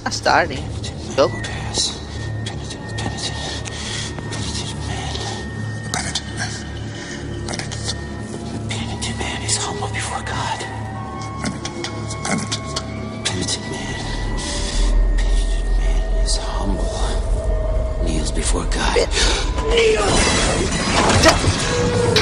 Starting. Go. Penitent man is humble before God. Penitent man is humble. Kneels before God. Kneel!